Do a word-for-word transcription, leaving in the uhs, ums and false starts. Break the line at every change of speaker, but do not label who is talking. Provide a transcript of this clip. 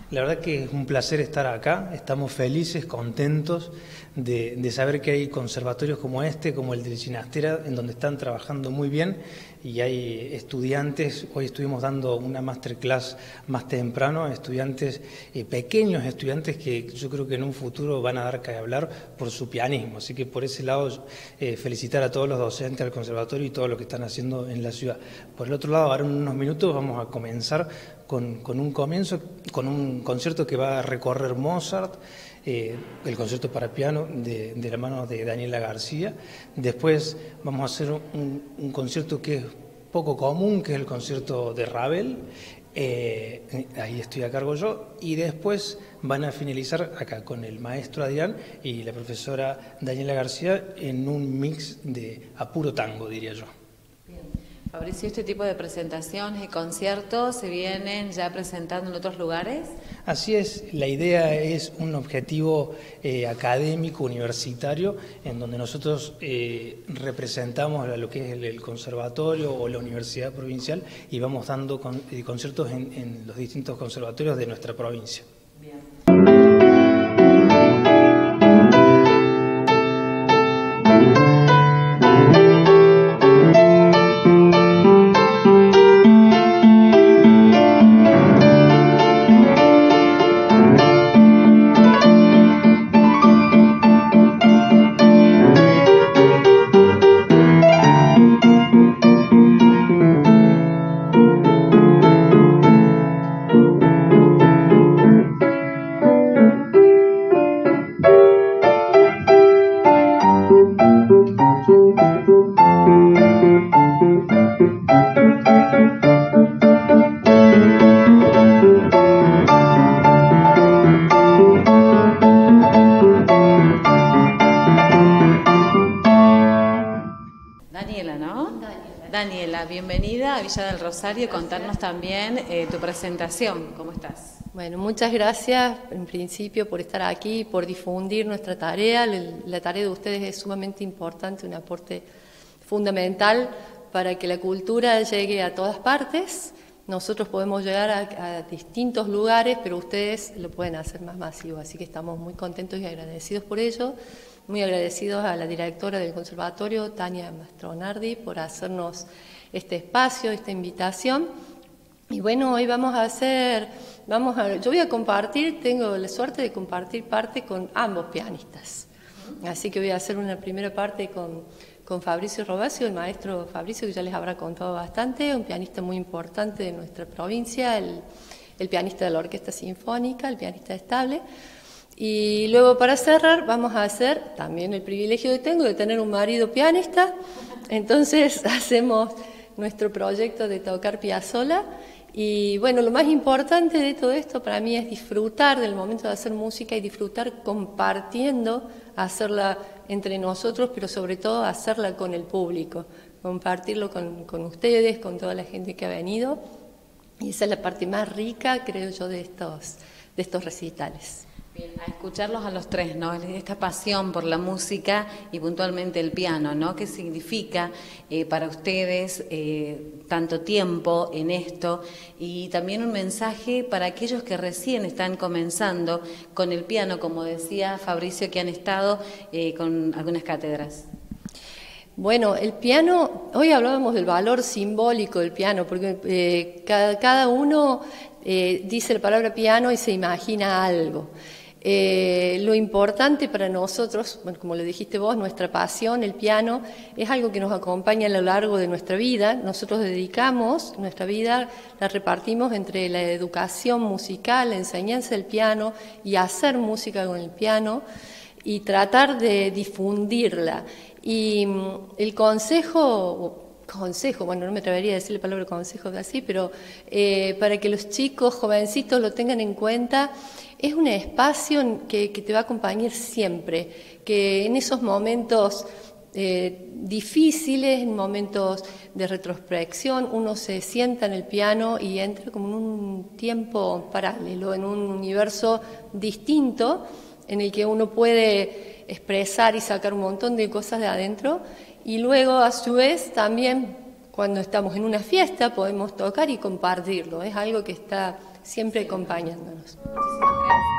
La verdad que es un placer estar acá, estamos felices, contentos de, de saber que hay conservatorios como este, como el de Ginastera, en donde están trabajando muy bien y hay estudiantes. Hoy estuvimos dando una masterclass más temprano a estudiantes, eh, pequeños estudiantes que yo creo que en un futuro van a dar que hablar por su pianismo, así que por ese lado eh, felicitar a todos los docentes del conservatorio y todo lo que están haciendo en la ciudad. Por el otro lado, ahora en unos minutos vamos a comenzar con, con un comienzo, con un concierto que va a recorrer Mozart, eh, el concierto para piano de, de la mano de Daniela García. Después vamos a hacer un, un concierto que es poco común, que es el concierto de Ravel, eh, ahí estoy a cargo yo, y después van a finalizar acá con el maestro Adrián y la profesora Daniela García en un mix de a puro tango, diría yo.
Fabricio, ¿este tipo de presentaciones y conciertos se vienen ya presentando en otros lugares?
Así es, la idea es un objetivo eh, académico, universitario, en donde nosotros eh, representamos a lo que es el, el conservatorio o la universidad provincial y vamos dando con, eh, conciertos en, en los distintos conservatorios de nuestra provincia.
Bien. Daniela, ¿no? Daniela. Daniela, bienvenida a Villa del Rosario. Contarnos también eh, tu presentación. ¿Cómo estás?
Bueno, muchas gracias en principio por estar aquí, por difundir nuestra tarea. La tarea de ustedes es sumamente importante, un aporte fundamental para que la cultura llegue a todas partes. Nosotros podemos llegar a, a distintos lugares, pero ustedes lo pueden hacer más masivo, así que estamos muy contentos y agradecidos por ello. Muy agradecidos a la directora del conservatorio, Tania Mastronardi, por hacernos este espacio, esta invitación. Y bueno, hoy vamos a hacer, vamos a, yo voy a compartir, tengo la suerte de compartir parte con ambos pianistas. Así que voy a hacer una primera parte con, con Fabricio Robasio, el maestro Fabricio, que ya les habrá contado bastante, un pianista muy importante de nuestra provincia, el, el pianista de la Orquesta Sinfónica, el pianista estable. Y luego, para cerrar, vamos a hacer también el privilegio que tengo de tener un marido pianista. Entonces hacemos nuestro proyecto de tocar Piazzolla. Y bueno, lo más importante de todo esto para mí es disfrutar del momento de hacer música y disfrutar compartiendo, hacerla entre nosotros, pero sobre todo hacerla con el público, compartirlo con, con ustedes, con toda la gente que ha venido. Y esa es la parte más rica, creo yo, de estos, de estos recitales.
Bien, a escucharlos a los tres, ¿no? Esta pasión por la música y puntualmente el piano, ¿no? ¿Qué significa eh, para ustedes eh, tanto tiempo en esto? Y también un mensaje para aquellos que recién están comenzando con el piano, como decía Fabricio, que han estado eh, con algunas cátedras.
Bueno, el piano, hoy hablábamos del valor simbólico del piano, porque eh, cada, cada uno eh, dice la palabra piano y se imagina algo. Eh, lo importante para nosotros, bueno, como lo dijiste vos, nuestra pasión, el piano, es algo que nos acompaña a lo largo de nuestra vida. Nosotros dedicamos nuestra vida, la repartimos entre la educación musical, la enseñanza del piano y hacer música con el piano y tratar de difundirla. Y el consejo... consejo, bueno, no me atrevería a decir la palabra consejo así, pero eh, para que los chicos, jovencitos lo tengan en cuenta, es un espacio que, que te va a acompañar siempre, que en esos momentos eh, difíciles, en momentos de retrospección, uno se sienta en el piano y entra como en un tiempo paralelo, en un universo distinto, en el que uno puede expresar y sacar un montón de cosas de adentro. Y luego, a su vez, también cuando estamos en una fiesta podemos tocar y compartirlo. Es algo que está siempre acompañándonos.
Muchísimas gracias.